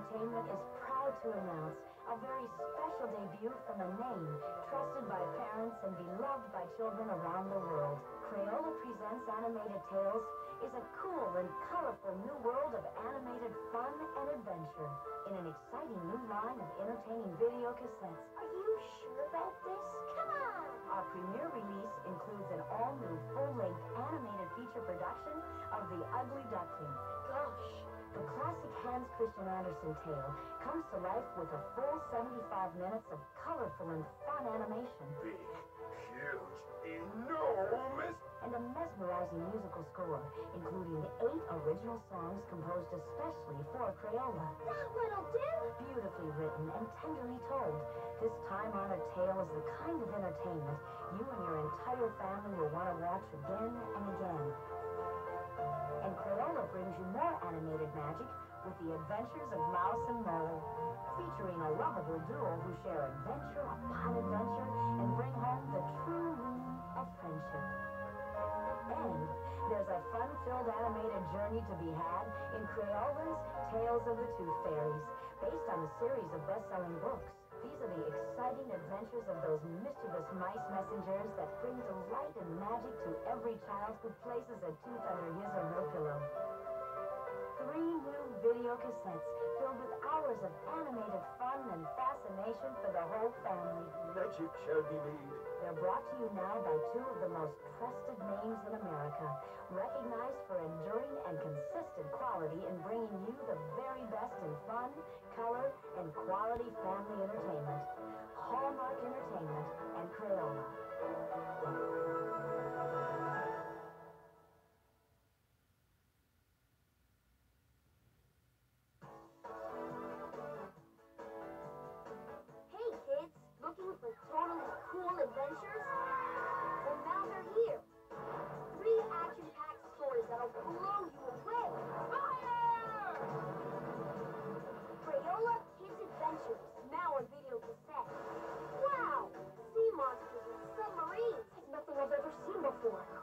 Entertainment is proud to announce a very special debut from a name trusted by parents and beloved by children around the world. Crayola Presents Animated Tales is a cool and colorful new world of animated fun and adventure in an exciting new line of entertaining video cassettes. Are you sure about this? Come on! Our premiere release includes an all-new full-length animated feature production of The Ugly Duckling. Gosh! The classic Hans Christian Andersen tale comes to life with a full 75 minutes of colorful and fun animation. Big, huge, enormous, and a mesmerizing musical score, including 8 original songs composed especially for Crayola. That what'll do! Beautifully written and tenderly told, this time-honored tale is the kind of entertainment you and your entire family will want to watch again and again. And Crayola brings you more animated magic with The Adventures of Mouse and Mole, featuring a lovable duo who share adventure upon adventure and bring home the true meaning of friendship. And there's a fun-filled animated journey to be had in Crayola's Tales of the Tooth Fairies, based on a series of best-selling books. These are the exciting adventures of those mischievous mice messengers that bring delight and magic to every child who places a tooth under his or her pillow. 3 new video cassettes filled with hours of animated fun and fascination for the whole family. magic shall be made. They're brought to you now by 2 of the most trusted names in America, recognized for enduring and consistent quality in bringing you the very best in fun, color, and quality family entertainment. Hallmark Entertainment and Crayola. Hey kids, looking for totally cool adventures? Well, now they're here. 3 action-packed stories that'll blow you away. Fire! Crayola Kids Adventures, now on video cassette. Wow! Sea monsters and submarines. Like nothing I've ever seen before.